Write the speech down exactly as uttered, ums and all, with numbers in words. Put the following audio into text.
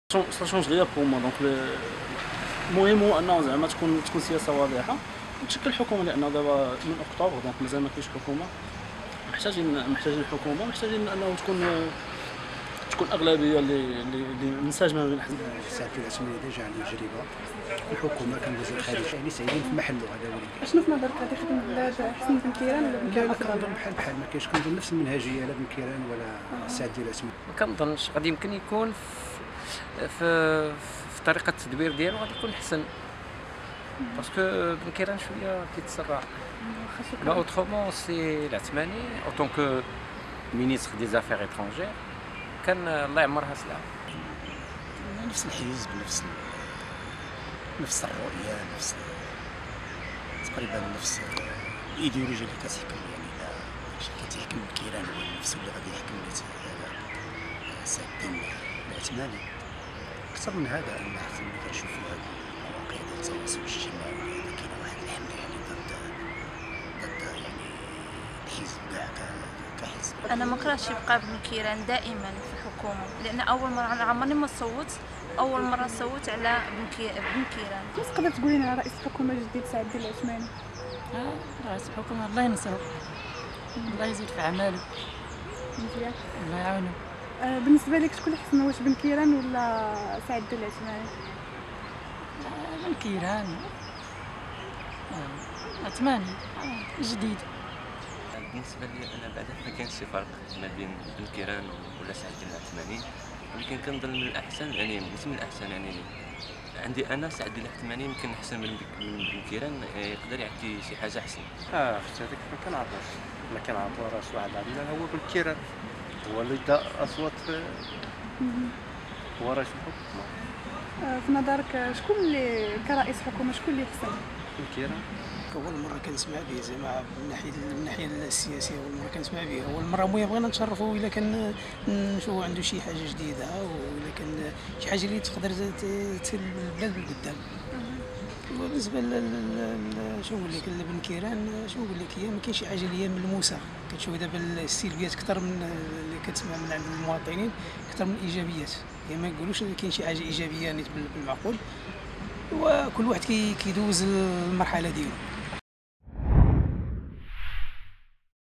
سا شونج غير بور موا دونك المهم هو انه زعما تكون تكون سياسه واضحه وتشكل حكومه، لانه دابا من اكتوبر دونك مازال ما كاينش حكومه. محتاجين محتاجين الحكومه، محتاجين انه تكون تكون اغلبيه اللي اللي منسجمه بين الاحزاب. سعد العثماني ديجا عنده تجربه، الحكومه كان وزير الخارجيه يعني سايرين في محله هذا هو اللي شنو في نظرك غادي يخدم بلاد احسن من كيران ولا بن كيران؟ كنظن بحال بحال ما كاينش كنظن نفس المنهجيه لا بن كيران ولا سعد العثماني. ما كنظنش غادي يمكن يكون في في, في طريقه التدبير ديالو غادي يكون احسن، باسكو بن كيران شويه كيتسرع. لا اوترومون سي العثماني او طونك مينيستر دي زافير ايترونجير كان الله يعمرها سلعه. نفس الحزب، نفس نفس الرؤيه، نفس تقريبا نفس الايديولوجيا اللي كتحكم. يعني الا شي كتحكم كيران هو نفسه اللي غادي يحكم سعد الدين العثماني. اكثر من هذا ان حتى ملي كنشوفوا هاد المواقع ديال التواصل الاجتماعي اللي كاينه واحد الحمله يعني ضد ضد يعني الحزب كاع كحزب. انا ما كرهتش يبقى بن كيران دائما في الحكومه، لان اول مره انا عمرني ما صوت، اول مره صوت على بن كيران. واش تقدر تقولي لنا رئيس الحكومه الجديد سعد الدين العثماني؟ اه رئيس الحكومه الله ينصرو، الله يزيد في اعماله، مزيان، الله يعاونو. آه بالنسبه لك شكون اللي احسن، واش بن كيران ولا سعد الدين العثماني؟ آه بن كيران، آه عثماني آه جديد. بالنسبه لي انا بعدا ما كاينش شي فرق ما بين بن كيران ولا سعد الدين العثماني، ولكن كنظن من الاحسن يعني ماشي من الاحسن يعني عندي انا سعد الدين العثماني يمكن احسن من بن كيران، يقدر يعطي شي حاجه احسن. اه في هذيك ما كنعرفوش، ما كنعرفوا راس واحد عندنا هو بن كيران هو اللي دا اصوات في هو رئيس الحكومه. آه في نظرك شكون اللي كرئيس حكومه شكون اللي احسن؟ بن كيران أول مرة كنسمع به زعما من ناحية من الناحية السياسية، أول مرة كنسمع به، أول مرة المهم بغينا نتشرفوا إلا كان نشوفوا عنده شي حاجة جديدة وإلا كان شي حاجة اللي تقدر تسير البلاد بالقدام. وبالنسبة ل شنو نقول لك لبن كيران شنو نقول لك، هي ما كاينش شي حاجة اللي هي ملموسة، كتشوف دابا السلبيات أكثر من اللي كتسمع من عند المواطنين أكثر من الإيجابيات، هي ما نقولوش كاين شي حاجة إيجابية بالمعقول، وكل واحد كيدوز المرحلة ديالو.